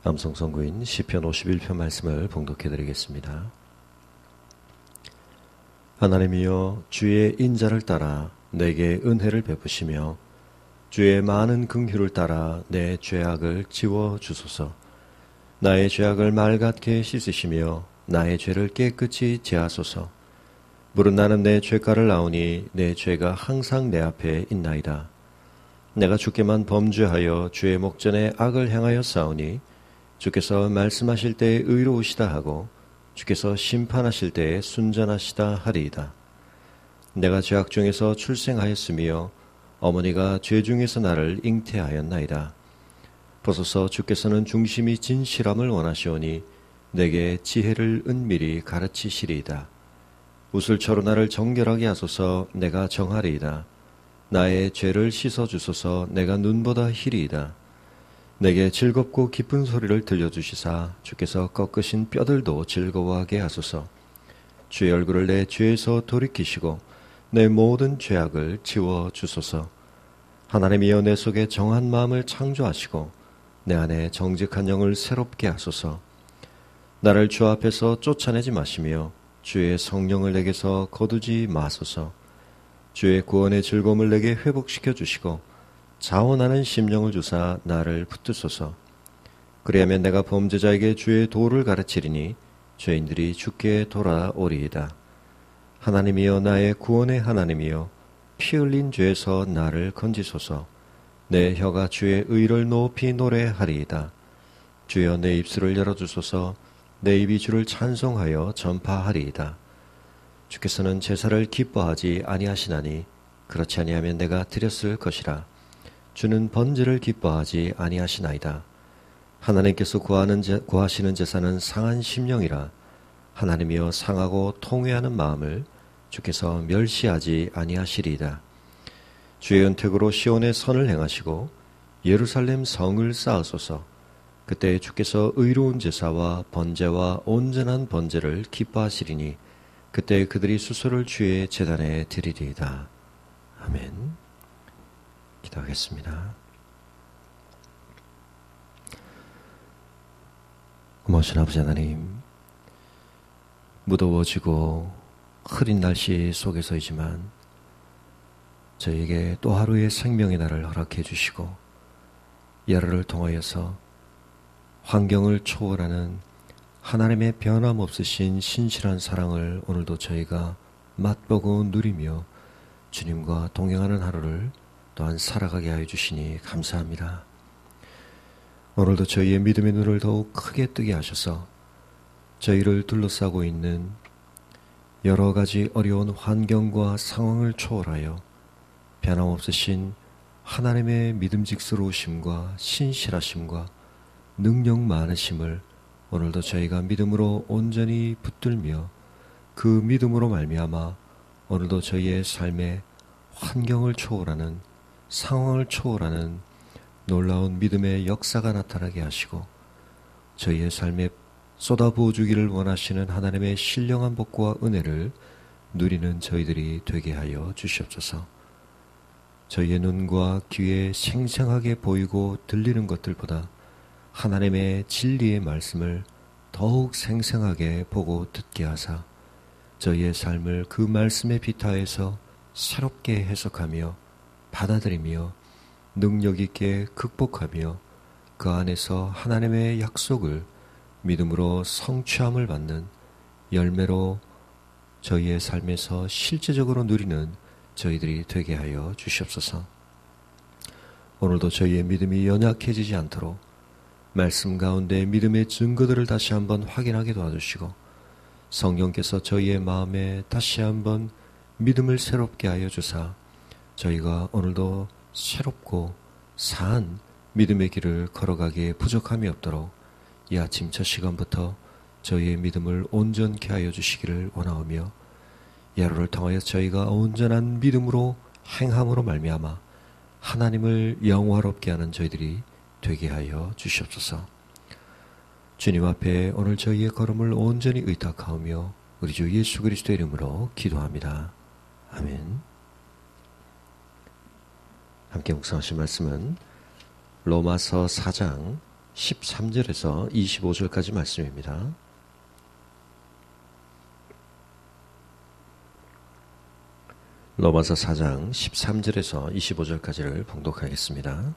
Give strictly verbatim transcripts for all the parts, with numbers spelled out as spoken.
암송선구인 시편 오십일 편 말씀을 봉독해 드리겠습니다. 하나님이여, 주의 인자를 따라 내게 은혜를 베푸시며 주의 많은 긍휼을 따라 내 죄악을 지워 주소서. 나의 죄악을 맑게 씻으시며 나의 죄를 깨끗이 제하소서. 물은 나는 내 죄가를 나오니 내 죄가 항상 내 앞에 있나이다. 내가 주께만 범죄하여 주의 목전에 악을 행하여 싸우니 주께서 말씀하실 때에 의로우시다 하고 주께서 심판하실 때에 순전하시다 하리이다. 내가 죄악 중에서 출생하였으며 어머니가 죄 중에서 나를 잉태하였나이다. 보소서, 주께서는 중심이 진실함을 원하시오니 내게 지혜를 은밀히 가르치시리이다. 우슬초로 나를 정결하게 하소서. 내가 정하리이다. 나의 죄를 씻어주소서. 내가 눈보다 희리이다. 내게 즐겁고 기쁜 소리를 들려주시사 주께서 꺾으신 뼈들도 즐거워하게 하소서. 주의 얼굴을 내 죄에서 돌이키시고 내 모든 죄악을 지워주소서. 하나님이여, 내 속에 정한 마음을 창조하시고 내 안에 정직한 영을 새롭게 하소서. 나를 주 앞에서 쫓아내지 마시며 주의 성령을 내게서 거두지 마소서. 주의 구원의 즐거움을 내게 회복시켜 주시고 자원하는 심령을 주사 나를 붙드소서. 그리하면 내가 범죄자에게 주의 도를 가르치리니 죄인들이 주께 돌아오리이다. 하나님이여, 나의 구원의 하나님이여, 피 흘린 죄에서 나를 건지소서. 내 혀가 주의 의를 높이 노래하리이다. 주여, 내 입술을 열어주소서. 내 입이 주를 찬송하여 전파하리이다. 주께서는 제사를 기뻐하지 아니하시나니 그렇지 아니하면 내가 드렸을 것이라. 주는 번제를 기뻐하지 아니하시나이다. 하나님께서 구하는 제, 구하시는 제사는 상한 심령이라. 하나님이여, 상하고 통회하는 마음을 주께서 멸시하지 아니하시리이다. 주의 은택으로 시온의 선을 행하시고 예루살렘 성을 쌓으소서. 그때 주께서 의로운 제사와 번제와 온전한 번제를 기뻐하시리니 그때 그들이 수소를 주의 제단에 드리리이다. 아멘. 기도하겠습니다. 고마우신 아버지 하나님, 무더워지고 흐린 날씨 속에서이지만 저희에게 또 하루의 생명의 날을 허락해 주시고 열흘을 통하여서 환경을 초월하는 하나님의 변함없으신 신실한 사랑을 오늘도 저희가 맛보고 누리며 주님과 동행하는 하루를 또한 살아가게 하여 주시니 감사합니다. 오늘도 저희의 믿음의 눈을 더욱 크게 뜨게 하셔서 저희를 둘러싸고 있는 여러 가지 어려운 환경과 상황을 초월하여 변함없으신 하나님의 믿음직스러우심과 신실하심과 능력 많으심을 오늘도 저희가 믿음으로 온전히 붙들며 그 믿음으로 말미암아 오늘도 저희의 삶에 환경을 초월하는, 상황을 초월하는 놀라운 믿음의 역사가 나타나게 하시고 저희의 삶에 쏟아부어 주기를 원하시는 하나님의 신령한 복과 은혜를 누리는 저희들이 되게 하여 주시옵소서. 저희의 눈과 귀에 생생하게 보이고 들리는 것들보다 하나님의 진리의 말씀을 더욱 생생하게 보고 듣게 하사 저희의 삶을 그 말씀의 비타에서 새롭게 해석하며 받아들이며 능력 있게 극복하며 그 안에서 하나님의 약속을 믿음으로 성취함을 받는 열매로 저희의 삶에서 실제적으로 누리는 저희들이 되게 하여 주시옵소서. 오늘도 저희의 믿음이 연약해지지 않도록 말씀 가운데 믿음의 증거들을 다시 한번 확인하게 도와주시고 성령께서 저희의 마음에 다시 한번 믿음을 새롭게 하여 주사 저희가 오늘도 새롭고 사한 믿음의 길을 걸어가기에 부족함이 없도록 이 아침 첫 시간부터 저희의 믿음을 온전케 하여 주시기를 원하오며 이 하루를 통하여 저희가 온전한 믿음으로 행함으로 말미암아 하나님을 영화롭게 하는 저희들이 되게 하여 주시옵소서. 주님 앞에 오늘 저희의 걸음을 온전히 의탁하오며 우리 주 예수 그리스도의 이름으로 기도합니다. 아멘. 함께 묵상하신 말씀은 로마서 사 장 십삼 절에서 이십오 절까지 말씀입니다. 로마서 사 장 십삼 절에서 이십오 절까지를 봉독하겠습니다.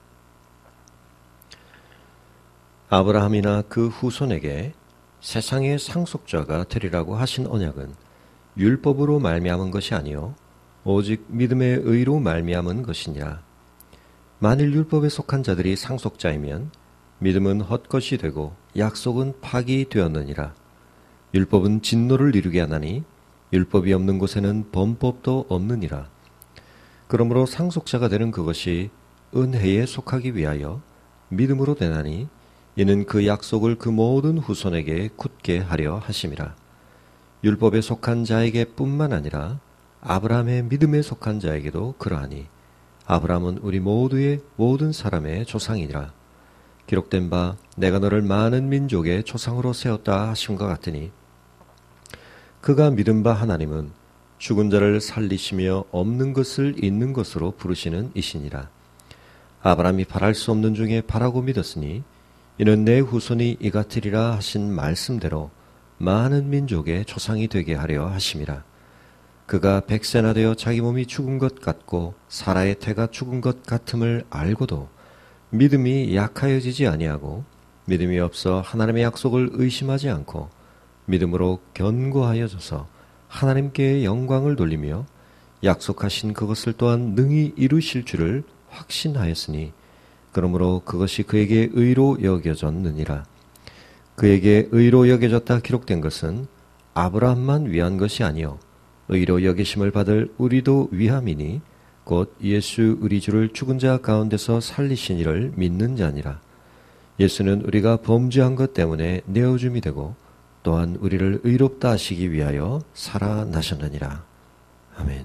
아브라함이나 그 후손에게 세상의 상속자가 되리라고 하신 언약은 율법으로 말미암은 것이 아니요 오직 믿음의 의로 말미암은 것이니라. 만일 율법에 속한 자들이 상속자이면 믿음은 헛것이 되고 약속은 파기되었느니라. 율법은 진노를 이루게 하나니 율법이 없는 곳에는 범법도 없느니라. 그러므로 상속자가 되는 그것이 은혜에 속하기 위하여 믿음으로 되나니 이는 그 약속을 그 모든 후손에게 굳게 하려 하심이라. 율법에 속한 자에게 뿐만 아니라 아브라함의 믿음에 속한 자에게도 그러하니 아브라함은 우리 모두의 모든 사람의 조상이니라. 기록된 바 내가 너를 많은 민족의 조상으로 세웠다 하심과 같으니 그가 믿은 바 하나님은 죽은 자를 살리시며 없는 것을 있는 것으로 부르시는 이시니라. 아브라함이 바랄 수 없는 중에 바라고 믿었으니 이는 내 후손이 이같으리라 하신 말씀대로 많은 민족의 조상이 되게 하려 하심이라. 그가 백세나 되어 자기 몸이 죽은 것 같고 사라의 태가 죽은 것 같음을 알고도 믿음이 약하여지지 아니하고 믿음이 없어 하나님의 약속을 의심하지 않고 믿음으로 견고하여져서 하나님께 영광을 돌리며 약속하신 그것을 또한 능히 이루실 줄을 확신하였으니 그러므로 그것이 그에게 의로 여겨졌느니라. 그에게 의로 여겨졌다 기록된 것은 아브라함만 위한 것이 아니요 의로 여기심을 받을 우리도 위함이니 곧 예수 우리 주를 죽은 자 가운데서 살리신 이를 믿는 자니라. 예수는 우리가 범죄한 것 때문에 내어줌이 되고 또한 우리를 의롭다 하시기 위하여 살아나셨느니라. 아멘.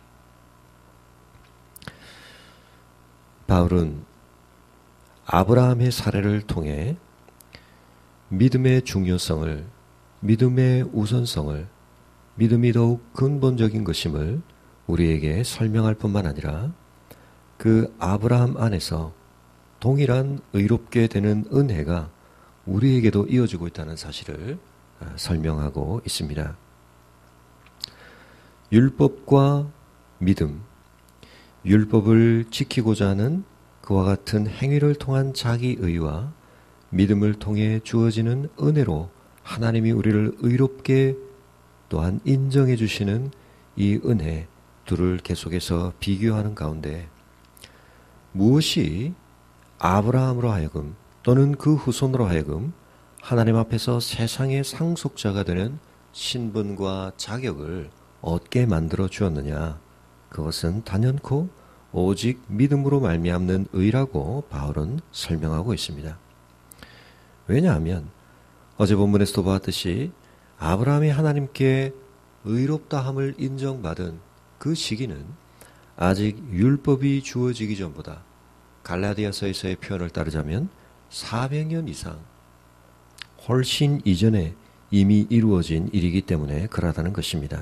바울은 아브라함의 사례를 통해 믿음의 중요성을, 믿음의 우선성을, 믿음이 더욱 근본적인 것임을 우리에게 설명할 뿐만 아니라 그 아브라함 안에서 동일한 의롭게 되는 은혜가 우리에게도 이어지고 있다는 사실을 설명하고 있습니다. 율법과 믿음, 율법을 지키고자 하는 그와 같은 행위를 통한 자기의와 믿음을 통해 주어지는 은혜로 하나님이 우리를 의롭게 또한 인정해 주시는 이 은혜 둘을 계속해서 비교하는 가운데 무엇이 아브라함으로 하여금 또는 그 후손으로 하여금 하나님 앞에서 세상의 상속자가 되는 신분과 자격을 얻게 만들어 주었느냐? 그것은 단연코 오직 믿음으로 말미암는 의라고 바울은 설명하고 있습니다. 왜냐하면 어제 본문에서도 보았듯이 아브라함이 하나님께 의롭다함을 인정받은 그 시기는 아직 율법이 주어지기 전보다 갈라디아서에서의 표현을 따르자면 사백 년 이상 훨씬 이전에 이미 이루어진 일이기 때문에 그러하다는 것입니다.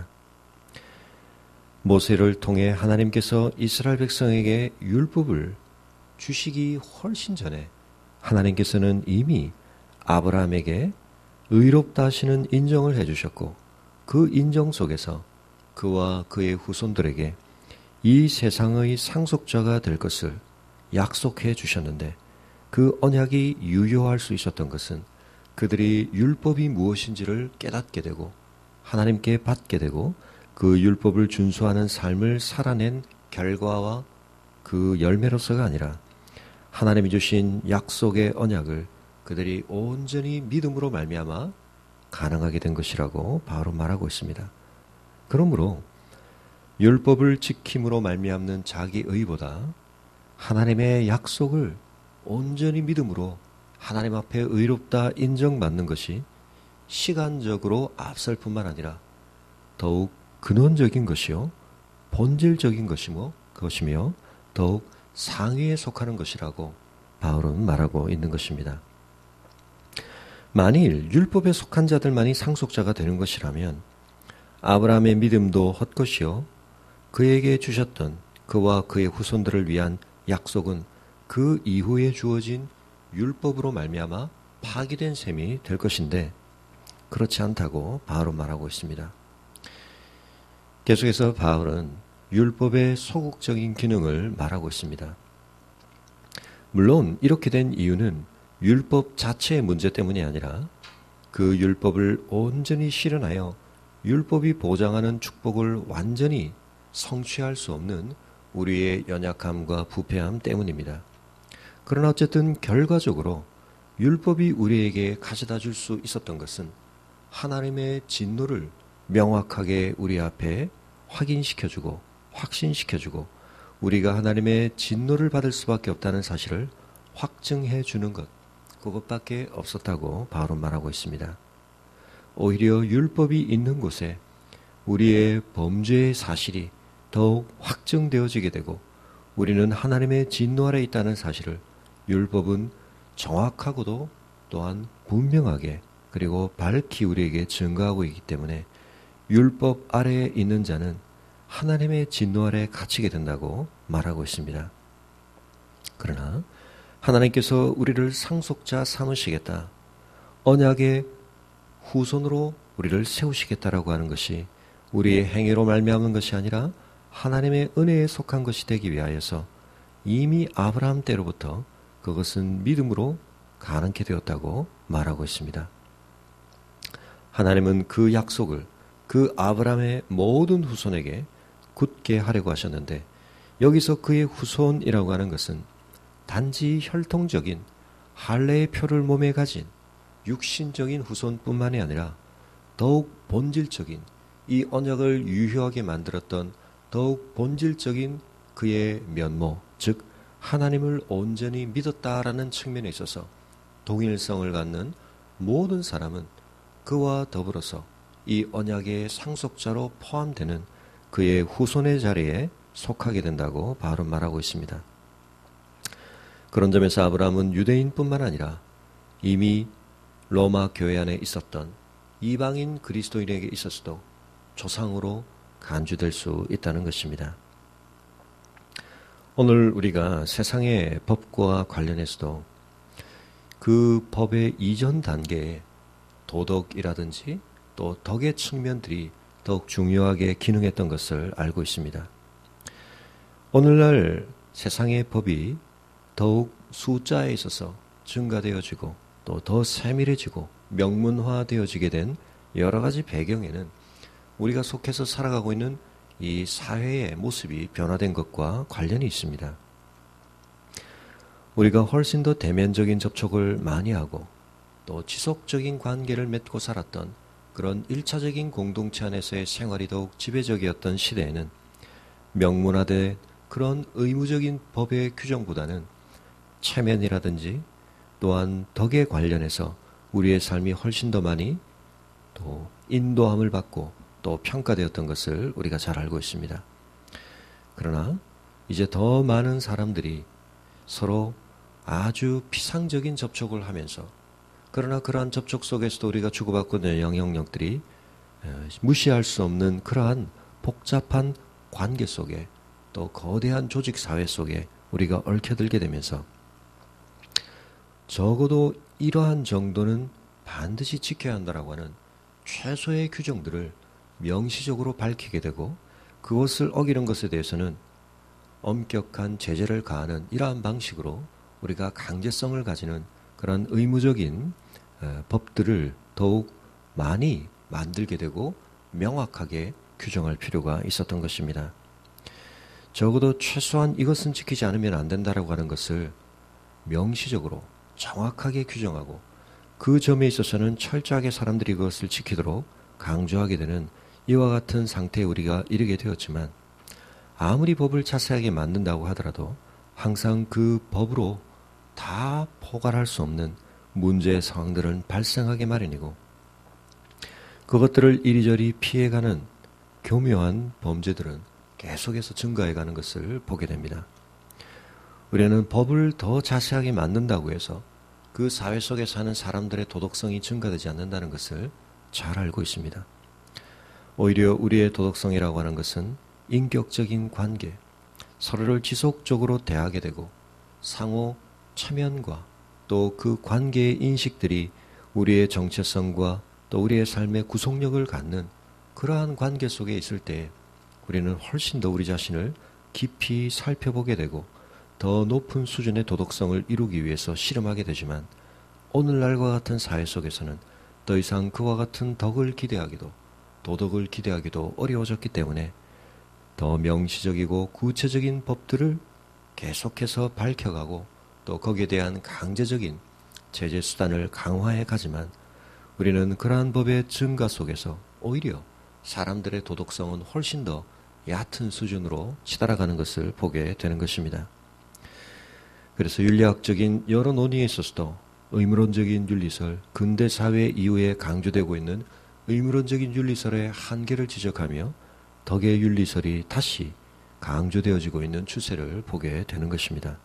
모세를 통해 하나님께서 이스라엘 백성에게 율법을 주시기 훨씬 전에 하나님께서는 이미 아브라함에게 의롭다 하시는 인정을 해주셨고 그 인정 속에서 그와 그의 후손들에게 이 세상의 상속자가 될 것을 약속해 주셨는데 그 언약이 유효할 수 있었던 것은 그들이 율법이 무엇인지를 깨닫게 되고 하나님께 받게 되고 그 율법을 준수하는 삶을 살아낸 결과와 그 열매로서가 아니라 하나님이 주신 약속의 언약을 그들이 온전히 믿음으로 말미암아 가능하게 된 것이라고 바울은 말하고 있습니다. 그러므로 율법을 지킴으로 말미암는 자기 의보다 하나님의 약속을 온전히 믿음으로 하나님 앞에 의롭다 인정받는 것이 시간적으로 앞설 뿐만 아니라 더욱 근원적인 것이요 본질적인 것이며 그것이며 더욱 상위에 속하는 것이라고 바울은 말하고 있는 것입니다. 만일 율법에 속한 자들만이 상속자가 되는 것이라면 아브라함의 믿음도 헛것이요 그에게 주셨던 그와 그의 후손들을 위한 약속은 그 이후에 주어진 율법으로 말미암아 파기된 셈이 될 것인데 그렇지 않다고 바울은 말하고 있습니다. 계속해서 바울은 율법의 소극적인 기능을 말하고 있습니다. 물론 이렇게 된 이유는 율법 자체의 문제 때문이 아니라 그 율법을 온전히 실현하여 율법이 보장하는 축복을 완전히 성취할 수 없는 우리의 연약함과 부패함 때문입니다. 그러나 어쨌든 결과적으로 율법이 우리에게 가져다 줄 수 있었던 것은 하나님의 진노를 명확하게 우리 앞에 확인시켜주고 확신시켜주고 우리가 하나님의 진노를 받을 수밖에 없다는 사실을 확증해 주는 것, 그것밖에 없었다고 바울은 말하고 있습니다. 오히려 율법이 있는 곳에 우리의 범죄의 사실이 더욱 확증되어지게 되고 우리는 하나님의 진노 아래 있다는 사실을 율법은 정확하고도 또한 분명하게 그리고 밝히 우리에게 증거하고 있기 때문에 율법 아래에 있는 자는 하나님의 진노 아래 갇히게 된다고 말하고 있습니다. 그러나 하나님께서 우리를 상속자 삼으시겠다, 언약의 후손으로 우리를 세우시겠다라고 하는 것이 우리의 행위로 말미암는 것이 아니라 하나님의 은혜에 속한 것이 되기 위하여서 이미 아브라함 때로부터 그것은 믿음으로 가능케 되었다고 말하고 있습니다. 하나님은 그 약속을 그 아브라함의 모든 후손에게 굳게 하려고 하셨는데 여기서 그의 후손이라고 하는 것은 단지 혈통적인 할례의 표를 몸에 가진 육신적인 후손뿐만이 아니라 더욱 본질적인 이 언약을 유효하게 만들었던 더욱 본질적인 그의 면모, 즉 하나님을 온전히 믿었다라는 측면에 있어서 동일성을 갖는 모든 사람은 그와 더불어서 이 언약의 상속자로 포함되는 그의 후손의 자리에 속하게 된다고 바울은 말하고 있습니다. 그런 점에서 아브라함은 유대인뿐만 아니라 이미 로마 교회 안에 있었던 이방인 그리스도인에게 있어서도 조상으로 간주될 수 있다는 것입니다. 오늘 우리가 세상의 법과 관련해서도 그 법의 이전 단계에 도덕이라든지 또 덕의 측면들이 더욱 중요하게 기능했던 것을 알고 있습니다. 오늘날 세상의 법이 더욱 숫자에 있어서 증가되어지고 또 더 세밀해지고 명문화되어지게 된 여러 가지 배경에는 우리가 속해서 살아가고 있는 이 사회의 모습이 변화된 것과 관련이 있습니다. 우리가 훨씬 더 대면적인 접촉을 많이 하고 또 지속적인 관계를 맺고 살았던 그런 일차적인 공동체 안에서의 생활이 더욱 지배적이었던 시대에는 명문화된 그런 의무적인 법의 규정보다는 체면이라든지 또한 덕에 관련해서 우리의 삶이 훨씬 더 많이 또 인도함을 받고 또 평가되었던 것을 우리가 잘 알고 있습니다. 그러나 이제 더 많은 사람들이 서로 아주 피상적인 접촉을 하면서 그러나 그러한 접촉 속에서도 우리가 주고받고 있는 영향력들이 무시할 수 없는 그러한 복잡한 관계 속에 또 거대한 조직 사회 속에 우리가 얽혀들게 되면서 적어도 이러한 정도는 반드시 지켜야 한다라고 하는 최소의 규정들을 명시적으로 밝히게 되고 그것을 어기는 것에 대해서는 엄격한 제재를 가하는 이러한 방식으로 우리가 강제성을 가지는 그런 의무적인 법들을 더욱 많이 만들게 되고 명확하게 규정할 필요가 있었던 것입니다. 적어도 최소한 이것은 지키지 않으면 안 된다라고 하는 것을 명시적으로 정확하게 규정하고 그 점에 있어서는 철저하게 사람들이 그것을 지키도록 강조하게 되는 이와 같은 상태에 우리가 이르게 되었지만 아무리 법을 자세하게 만든다고 하더라도 항상 그 법으로 다 포괄할 수 없는 문제의 상황들은 발생하게 마련이고 그것들을 이리저리 피해가는 교묘한 범죄들은 계속해서 증가해가는 것을 보게 됩니다. 우리는 법을 더 자세하게 만든다고 해서 그 사회 속에 사는 사람들의 도덕성이 증가되지 않는다는 것을 잘 알고 있습니다. 오히려 우리의 도덕성이라고 하는 것은 인격적인 관계, 서로를 지속적으로 대하게 되고 상호 체면과 또 그 관계의 인식들이 우리의 정체성과 또 우리의 삶의 구속력을 갖는 그러한 관계 속에 있을 때 우리는 훨씬 더 우리 자신을 깊이 살펴보게 되고 더 높은 수준의 도덕성을 이루기 위해서 실험하게 되지만, 오늘날과 같은 사회 속에서는 더 이상 그와 같은 덕을 기대하기도 도덕을 기대하기도 어려워졌기 때문에 더 명시적이고 구체적인 법들을 계속해서 밝혀가고 또 거기에 대한 강제적인 제재 수단을 강화해 가지만, 우리는 그러한 법의 증가 속에서 오히려 사람들의 도덕성은 훨씬 더 얕은 수준으로 치달아가는 것을 보게 되는 것입니다. 그래서 윤리학적인 여러 논의에 있어서도 의무론적인 윤리설, 근대 사회 이후에 강조되고 있는 의무론적인 윤리설의 한계를 지적하며 덕의 윤리설이 다시 강조되어지고 있는 추세를 보게 되는 것입니다.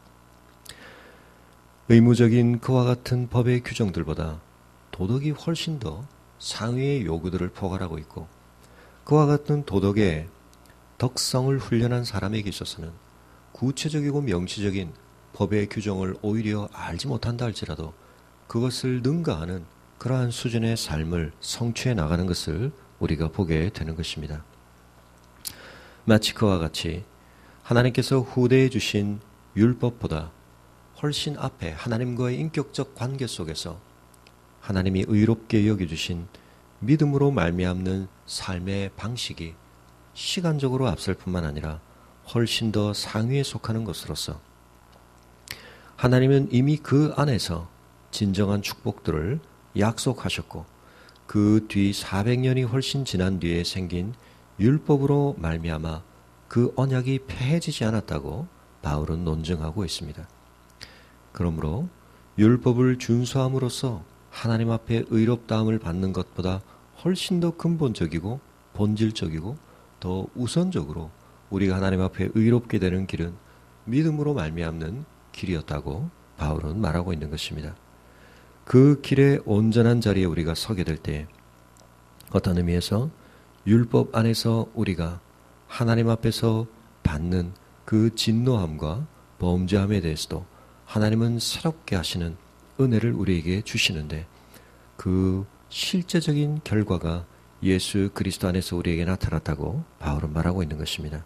의무적인 그와 같은 법의 규정들보다 도덕이 훨씬 더 상위의 요구들을 포괄하고 있고, 그와 같은 도덕의 덕성을 훈련한 사람에게 있어서는 구체적이고 명시적인 법의 규정을 오히려 알지 못한다 할지라도 그것을 능가하는 그러한 수준의 삶을 성취해 나가는 것을 우리가 보게 되는 것입니다. 마치 그와 같이 하나님께서 후대에 주신 율법보다 훨씬 앞에 하나님과의 인격적 관계 속에서 하나님이 의롭게 여겨주신 믿음으로 말미암는 삶의 방식이 시간적으로 앞설 뿐만 아니라 훨씬 더 상위에 속하는 것으로서 하나님은 이미 그 안에서 진정한 축복들을 약속하셨고, 그 뒤 사백 년이 훨씬 지난 뒤에 생긴 율법으로 말미암아 그 언약이 폐해지지 않았다고 바울은 논증하고 있습니다. 그러므로 율법을 준수함으로써 하나님 앞에 의롭다함을 받는 것보다 훨씬 더 근본적이고 본질적이고 더 우선적으로 우리가 하나님 앞에 의롭게 되는 길은 믿음으로 말미암는 길이었다고 바울은 말하고 있는 것입니다. 그 길의 온전한 자리에 우리가 서게 될 때 어떤 의미에서 율법 안에서 우리가 하나님 앞에서 받는 그 진노함과 범죄함에 대해서도 하나님은 새롭게 하시는 은혜를 우리에게 주시는데, 그 실제적인 결과가 예수 그리스도 안에서 우리에게 나타났다고 바울은 말하고 있는 것입니다.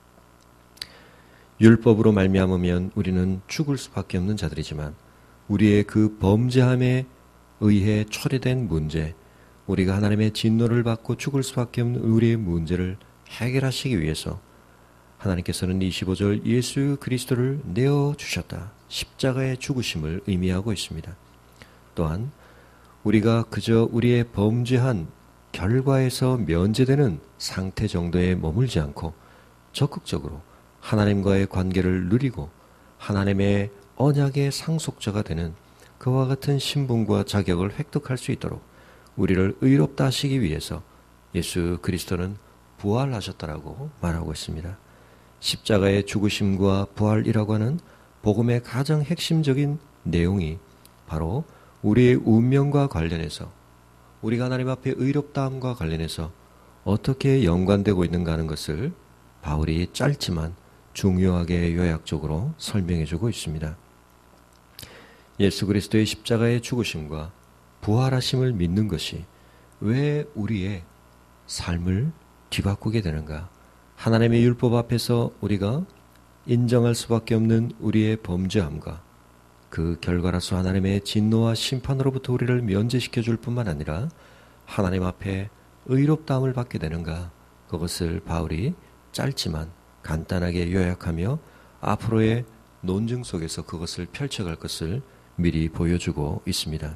율법으로 말미암으면 우리는 죽을 수밖에 없는 자들이지만, 우리의 그 범죄함에 의해 초래된 문제, 우리가 하나님의 진노를 받고 죽을 수밖에 없는 우리의 문제를 해결하시기 위해서 하나님께서는 이십오 절 예수 그리스도를 내어주셨다, 십자가의 죽으심을 의미하고 있습니다. 또한 우리가 그저 우리의 범죄한 결과에서 면제되는 상태 정도에 머물지 않고 적극적으로 하나님과의 관계를 누리고 하나님의 언약의 상속자가 되는 그와 같은 신분과 자격을 획득할 수 있도록 우리를 의롭다 하시기 위해서 예수 그리스도는 부활하셨다라고 말하고 있습니다. 십자가의 죽으심과 부활이라고 하는 복음의 가장 핵심적인 내용이 바로 우리의 운명과 관련해서, 우리가 하나님 앞에 의롭다함과 관련해서 어떻게 연관되고 있는가 하는 것을 바울이 짧지만 중요하게 요약적으로 설명해주고 있습니다. 예수 그리스도의 십자가의 죽으심과 부활하심을 믿는 것이 왜 우리의 삶을 뒤바꾸게 되는가? 하나님의 율법 앞에서 우리가 인정할 수밖에 없는 우리의 범죄함과 그 결과로서 하나님의 진노와 심판으로부터 우리를 면제시켜 줄 뿐만 아니라 하나님 앞에 의롭다함을 받게 되는가? 그것을 바울이 짧지만 간단하게 요약하며 앞으로의 논증 속에서 그것을 펼쳐갈 것을 미리 보여주고 있습니다.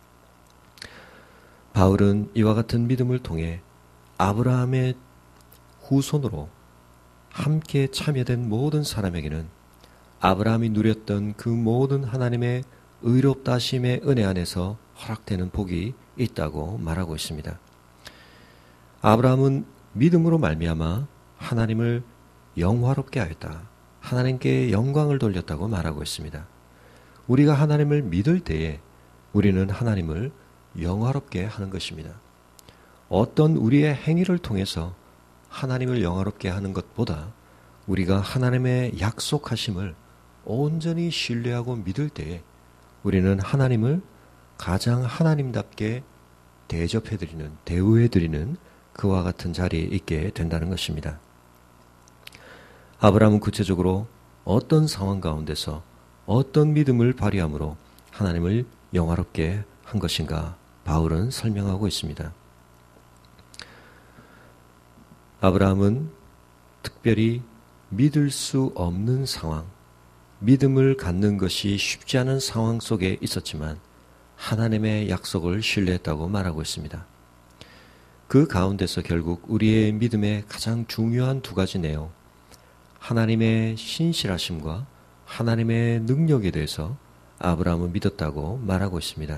바울은 이와 같은 믿음을 통해 아브라함의 후손으로 함께 참여된 모든 사람에게는 아브라함이 누렸던 그 모든 하나님의 의롭다 하심의 은혜 안에서 허락되는 복이 있다고 말하고 있습니다. 아브라함은 믿음으로 말미암아 하나님을 영화롭게 하였다, 하나님께 영광을 돌렸다고 말하고 있습니다. 우리가 하나님을 믿을 때에 우리는 하나님을 영화롭게 하는 것입니다. 어떤 우리의 행위를 통해서 하나님을 영화롭게 하는 것보다 우리가 하나님의 약속하심을 온전히 신뢰하고 믿을 때에 우리는 하나님을 가장 하나님답게 대접해드리는, 대우해드리는 그와 같은 자리에 있게 된다는 것입니다. 아브라함은 구체적으로 어떤 상황 가운데서 어떤 믿음을 발휘함으로 하나님을 영화롭게 한 것인가 바울은 설명하고 있습니다. 아브라함은 특별히 믿을 수 없는 상황, 믿음을 갖는 것이 쉽지 않은 상황 속에 있었지만 하나님의 약속을 신뢰했다고 말하고 있습니다. 그 가운데서 결국 우리의 믿음의 가장 중요한 두 가지 내용, 하나님의 신실하심과 하나님의 능력에 대해서 아브라함은 믿었다고 말하고 있습니다.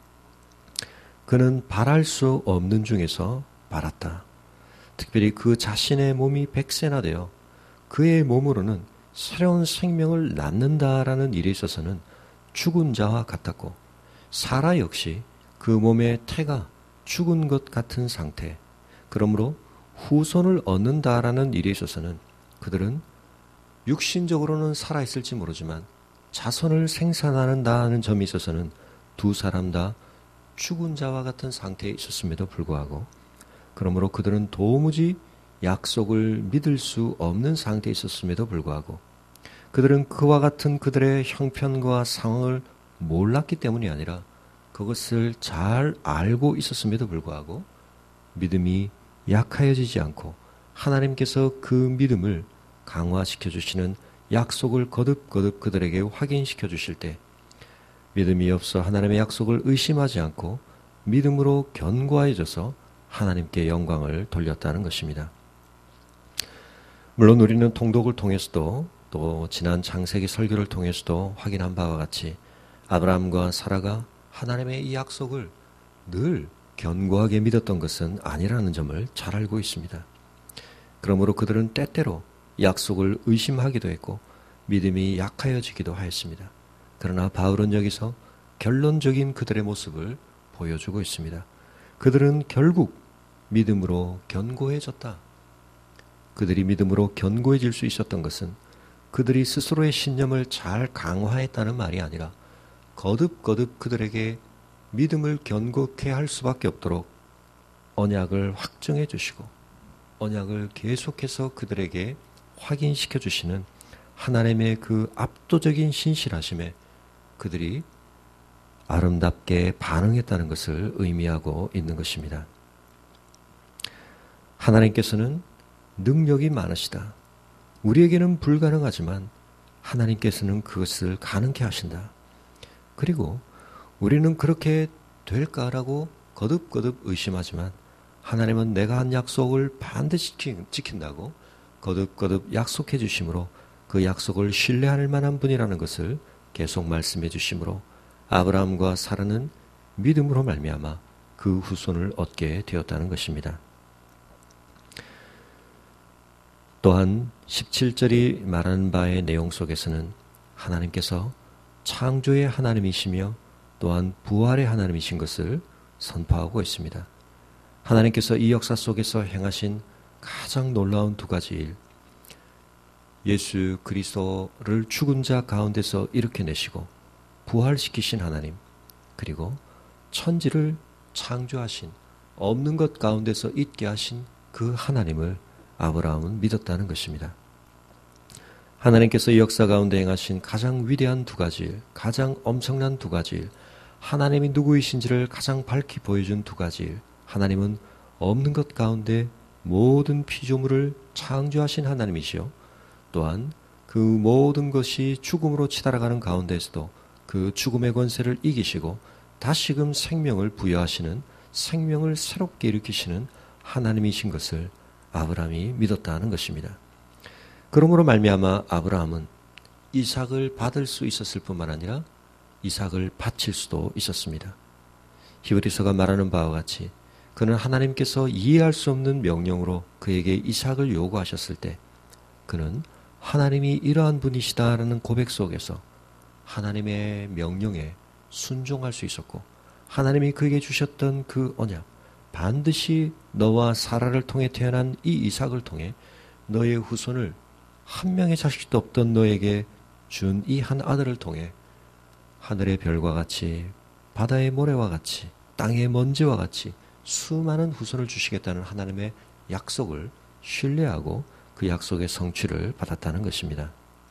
그는 바랄 수 없는 중에서 바랐다. 특별히 그 자신의 몸이 백세나 되어 그의 몸으로는 새로운 생명을 낳는다라는 일에 있어서는 죽은 자와 같았고, 사라 역시 그 몸의 태가 죽은 것 같은 상태, 그러므로 후손을 얻는다라는 일에 있어서는 그들은 육신적으로는 살아있을지 모르지만 자손을 생산한다는 점에 있어서는 두 사람 다 죽은 자와 같은 상태에 있었음에도 불구하고, 그러므로 그들은 도무지 약속을 믿을 수 없는 상태에 있었음에도 불구하고 그들은 그와 같은 그들의 형편과 상황을 몰랐기 때문이 아니라 그것을 잘 알고 있었음에도 불구하고 믿음이 약하여지지 않고 하나님께서 그 믿음을 강화시켜 주시는 약속을 거듭거듭 그들에게 확인시켜 주실 때 믿음이 없어 하나님의 약속을 의심하지 않고 믿음으로 견고해져서 하나님께 영광을 돌렸다는 것입니다. 물론 우리는 통독을 통해서도 또 지난 창세기 설교를 통해서도 확인한 바와 같이 아브라함과 사라가 하나님의 이 약속을 늘 견고하게 믿었던 것은 아니라는 점을 잘 알고 있습니다. 그러므로 그들은 때때로 약속을 의심하기도 했고 믿음이 약하여지기도 하였습니다. 그러나 바울은 여기서 결론적인 그들의 모습을 보여주고 있습니다. 그들은 결국 믿음으로 견고해졌다. 그들이 믿음으로 견고해질 수 있었던 것은 그들이 스스로의 신념을 잘 강화했다는 말이 아니라 거듭거듭 그들에게 믿음을 견고케 할 수밖에 없도록 언약을 확정해 주시고 언약을 계속해서 그들에게 확인시켜 주시는 하나님의 그 압도적인 신실하심에 그들이 아름답게 반응했다는 것을 의미하고 있는 것입니다. 하나님께서는 능력이 많으시다. 우리에게는 불가능하지만 하나님께서는 그것을 가능케 하신다. 그리고 우리는 그렇게 될까라고 거듭거듭 의심하지만 하나님은 내가 한 약속을 반드시 지킨다고 거듭거듭 약속해 주심으로 그 약속을 신뢰할 만한 분이라는 것을 계속 말씀해 주심으로 아브라함과 사라는 믿음으로 말미암아 그 후손을 얻게 되었다는 것입니다. 또한 십칠 절이 말하는 바의 내용 속에서는 하나님께서 창조의 하나님이시며 또한 부활의 하나님이신 것을 선포하고 있습니다. 하나님께서 이 역사 속에서 행하신 가장 놀라운 두 가지 일, 예수 그리스도를 죽은 자 가운데서 일으켜내시고 부활시키신 하나님, 그리고 천지를 창조하신 없는 것 가운데서 있게 하신 그 하나님을 아브라함은 믿었다는 것입니다. 하나님께서 이 역사 가운데 행하신 가장 위대한 두 가지 일, 가장 엄청난 두 가지 일, 하나님이 누구이신지를 가장 밝히 보여준 두 가지 일, 하나님은 없는 것 가운데 모든 피조물을 창조하신 하나님이시요 또한 그 모든 것이 죽음으로 치달아가는 가운데에서도 그 죽음의 권세를 이기시고 다시금 생명을 부여하시는, 생명을 새롭게 일으키시는 하나님이신 것을 아브라함이 믿었다는 것입니다. 그러므로 말미암아 아브라함은 이삭을 받을 수 있었을 뿐만 아니라 이삭을 바칠 수도 있었습니다. 히브리서가 말하는 바와 같이 그는 하나님께서 이해할 수 없는 명령으로 그에게 이삭을 요구하셨을 때 그는 하나님이 이러한 분이시다라는 고백 속에서 하나님의 명령에 순종할 수 있었고 하나님이 그에게 주셨던 그 언약, 반드시 너와 사라를 통해 태어난 이 이삭을 통해 너의 후손을 한 명의 자식도 없던 너에게 준 이 한 아들을 통해 하늘의 별과 같이 바다의 모래와 같이 땅의 먼지와 같이 수많은 후손을 주시겠다는 하나님의 약속을 신뢰하고 그 약속의 성취를 받았다는 것입니다.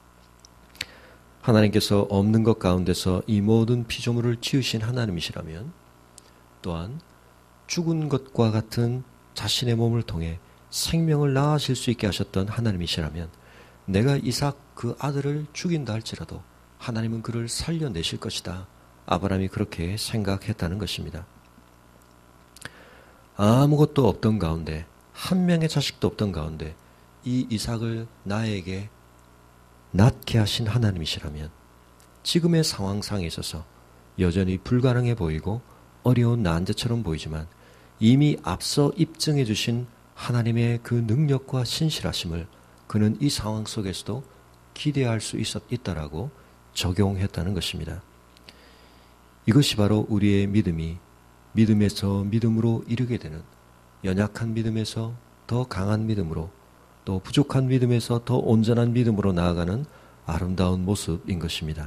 하나님께서 없는 것 가운데서 이 모든 피조물을 지으신 하나님이시라면 또한 죽은 것과 같은 자신의 몸을 통해 생명을 낳으실 수 있게 하셨던 하나님이시라면 내가 이삭 그 아들을 죽인다 할지라도 하나님은 그를 살려내실 것이다. 아브라함이 그렇게 생각했다는 것입니다. 아무것도 없던 가운데 한 명의 자식도 없던 가운데 이 이삭을 나에게 낳게 하신 하나님이시라면 지금의 상황상에 있어서 여전히 불가능해 보이고 어려운 난제처럼 보이지만 이미 앞서 입증해 주신 하나님의 그 능력과 신실하심을 그는 이 상황 속에서도 기대할 수 있었, 있다라고 적용했다는 것입니다. 이것이 바로 우리의 믿음이 믿음에서 믿음으로 이르게 되는, 연약한 믿음에서 더 강한 믿음으로, 또 부족한 믿음에서 더 온전한 믿음으로 나아가는 아름다운 모습인 것입니다.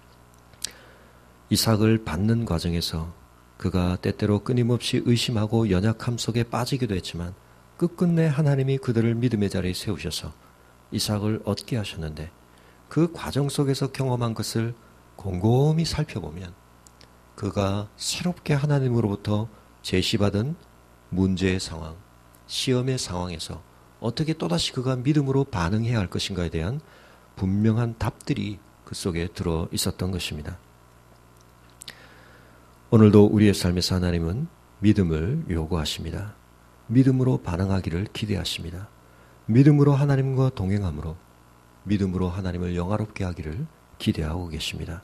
이삭을 받는 과정에서 그가 때때로 끊임없이 의심하고 연약함 속에 빠지기도 했지만 끝끝내 하나님이 그들을 믿음의 자리에 세우셔서 이삭을 얻게 하셨는데 그 과정 속에서 경험한 것을 곰곰이 살펴보면 그가 새롭게 하나님으로부터 제시받은 문제의 상황, 시험의 상황에서 어떻게 또다시 그가 믿음으로 반응해야 할 것인가에 대한 분명한 답들이 그 속에 들어 있었던 것입니다. 오늘도 우리의 삶에서 하나님은 믿음을 요구하십니다. 믿음으로 반응하기를 기대하십니다. 믿음으로 하나님과 동행함으로 믿음으로 하나님을 영화롭게 하기를 기대하고 계십니다.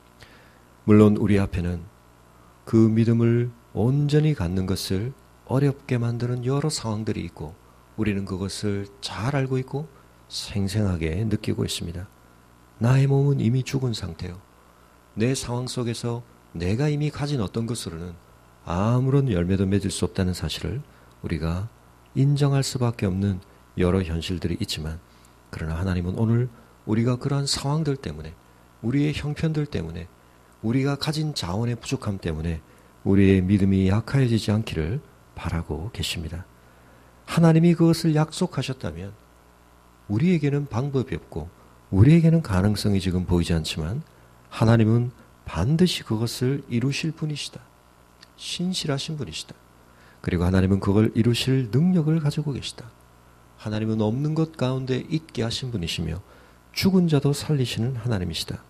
물론 우리 앞에는 그 믿음을 온전히 갖는 것을 어렵게 만드는 여러 상황들이 있고 우리는 그것을 잘 알고 있고 생생하게 느끼고 있습니다. 나의 몸은 이미 죽은 상태요. 내 상황 속에서 내가 이미 가진 어떤 것으로는 아무런 열매도 맺을 수 없다는 사실을 우리가 인정할 수밖에 없는 여러 현실들이 있지만 그러나 하나님은 오늘 우리가 그러한 상황들 때문에 우리의 형편들 때문에 우리가 가진 자원의 부족함 때문에 우리의 믿음이 약해지지 않기를 바라고 계십니다. 하나님이 그것을 약속하셨다면 우리에게는 방법이 없고 우리에게는 가능성이 지금 보이지 않지만 하나님은 반드시 그것을 이루실 분이시다. 신실하신 분이시다. 그리고 하나님은 그걸 이루실 능력을 가지고 계시다. 하나님은 없는 것 가운데 있게 하신 분이시며 죽은 자도 살리시는 하나님이시다.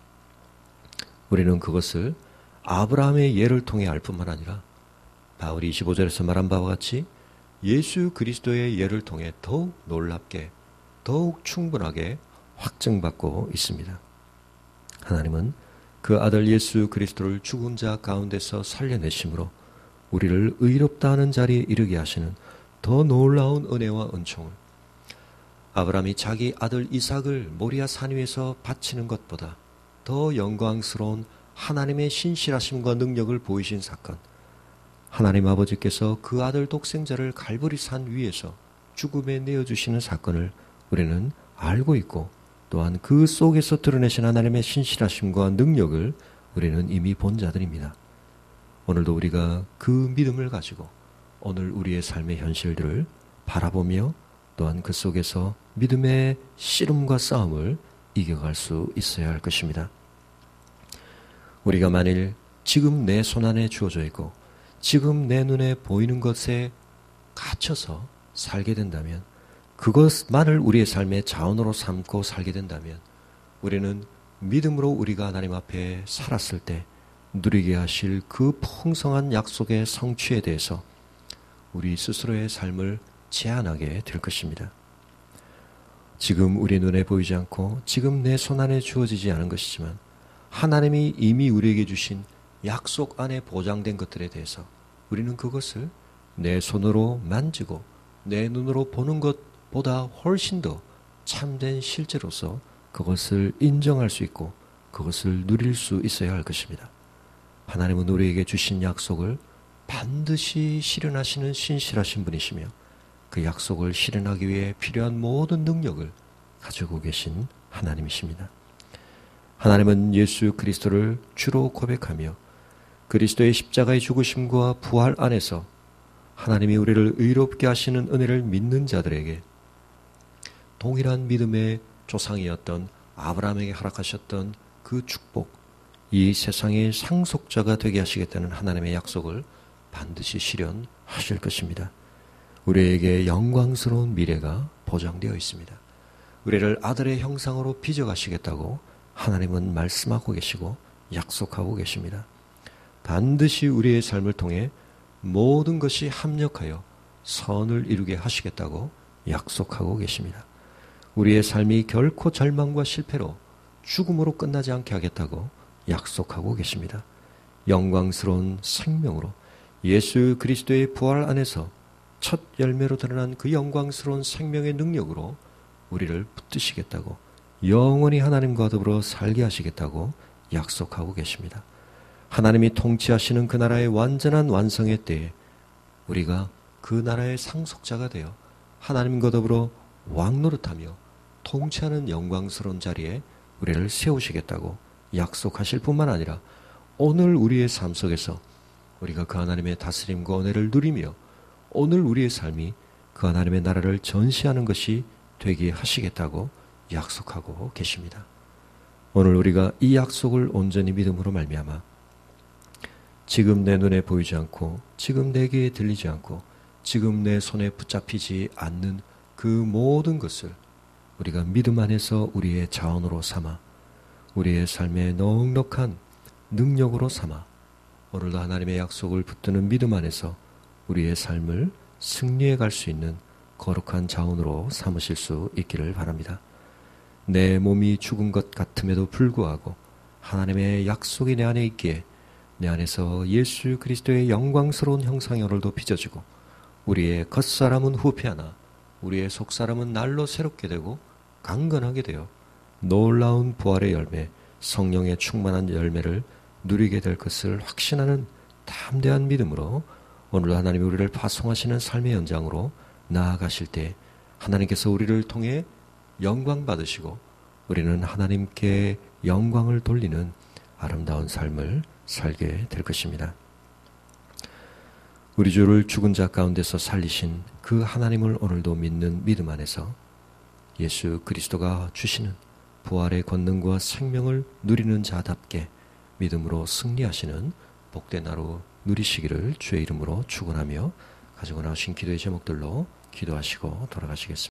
우리는 그것을 아브라함의 예를 통해 알 뿐만 아니라 바울이 이십오 절에서 말한 바와 같이 예수 그리스도의 예를 통해 더욱 놀랍게 더욱 충분하게 확증받고 있습니다. 하나님은 그 아들 예수 그리스도를 죽은 자 가운데서 살려내심으로 우리를 의롭다 하는 자리에 이르게 하시는 더 놀라운 은혜와 은총을 아브라함이 자기 아들 이삭을 모리아 산 위에서 바치는 것보다 더 영광스러운 하나님의 신실하심과 능력을 보이신 사건, 하나님 아버지께서 그 아들 독생자를 갈보리 산 위에서 죽음에 내어주시는 사건을 우리는 알고 있고 또한 그 속에서 드러내신 하나님의 신실하심과 능력을 우리는 이미 본 자들입니다. 오늘도 우리가 그 믿음을 가지고 오늘 우리의 삶의 현실들을 바라보며 또한 그 속에서 믿음의 씨름과 싸움을 이겨갈 수 있어야 할 것입니다. 우리가 만일 지금 내 손안에 주어져 있고 지금 내 눈에 보이는 것에 갇혀서 살게 된다면 그것만을 우리의 삶의 자원으로 삼고 살게 된다면 우리는 믿음으로 우리가 하나님 앞에 살았을 때 누리게 하실 그 풍성한 약속의 성취에 대해서 우리 스스로의 삶을 제한하게 될 것입니다. 지금 우리 눈에 보이지 않고 지금 내 손안에 주어지지 않은 것이지만 하나님이 이미 우리에게 주신 약속 안에 보장된 것들에 대해서 우리는 그것을 내 손으로 만지고 내 눈으로 보는 것보다 훨씬 더 참된 실제로서 그것을 인정할 수 있고 그것을 누릴 수 있어야 할 것입니다. 하나님은 우리에게 주신 약속을 반드시 실현하시는 신실하신 분이시며 그 약속을 실현하기 위해 필요한 모든 능력을 가지고 계신 하나님이십니다. 하나님은 예수 그리스도를 주로 고백하며 그리스도의 십자가의 죽으심과 부활 안에서 하나님이 우리를 의롭게 하시는 은혜를 믿는 자들에게 동일한 믿음의 조상이었던 아브라함에게 허락하셨던 그 축복, 이 세상의 상속자가 되게 하시겠다는 하나님의 약속을 반드시 실현하실 것입니다. 우리에게 영광스러운 미래가 보장되어 있습니다. 우리를 아들의 형상으로 빚어가시겠다고 하나님은 말씀하고 계시고 약속하고 계십니다. 반드시 우리의 삶을 통해 모든 것이 합력하여 선을 이루게 하시겠다고 약속하고 계십니다. 우리의 삶이 결코 절망과 실패로 죽음으로 끝나지 않게 하겠다고 약속하고 계십니다. 영광스러운 생명으로 예수 그리스도의 부활 안에서 첫 열매로 드러난 그 영광스러운 생명의 능력으로 우리를 붙드시겠다고, 영원히 하나님과 더불어 살게 하시겠다고 약속하고 계십니다. 하나님이 통치하시는 그 나라의 완전한 완성의 때에 우리가 그 나라의 상속자가 되어 하나님과 더불어 왕노릇하며 통치하는 영광스러운 자리에 우리를 세우시겠다고 약속하실 뿐만 아니라 오늘 우리의 삶 속에서 우리가 그 하나님의 다스림과 은혜를 누리며 오늘 우리의 삶이 그 하나님의 나라를 전시하는 것이 되게 하시겠다고 약속하고 계십니다. 오늘 우리가 이 약속을 온전히 믿음으로 말미암아 지금 내 눈에 보이지 않고 지금 내 귀에 들리지 않고 지금 내 손에 붙잡히지 않는 그 모든 것을 우리가 믿음 안에서 우리의 자원으로 삼아 우리의 삶의 넉넉한 능력으로 삼아 오늘도 하나님의 약속을 붙드는 믿음 안에서 우리의 삶을 승리해 갈 수 있는 거룩한 자원으로 삼으실 수 있기를 바랍니다. 내 몸이 죽은 것 같음에도 불구하고 하나님의 약속이 내 안에 있기에 내 안에서 예수 그리스도의 영광스러운 형상이 오늘도 빚어지고 우리의 겉사람은 후패하나 우리의 속사람은 날로 새롭게 되고 강건하게 되어 놀라운 부활의 열매, 성령의 충만한 열매를 누리게 될 것을 확신하는 담대한 믿음으로 오늘도 하나님이 우리를 파송하시는 삶의 연장으로 나아가실 때 하나님께서 우리를 통해 영광 받으시고 우리는 하나님께 영광을 돌리는 아름다운 삶을 살게 될 것입니다. 우리 주를 죽은 자 가운데서 살리신 그 하나님을 오늘도 믿는 믿음 안에서 예수 그리스도가 주시는 부활의 권능과 생명을 누리는 자답게 믿음으로 승리하시는 복된 하루 누리시기를 주의 이름으로 축원하며 가지고 나오신 기도의 제목들로 기도하시고 돌아가시겠습니다.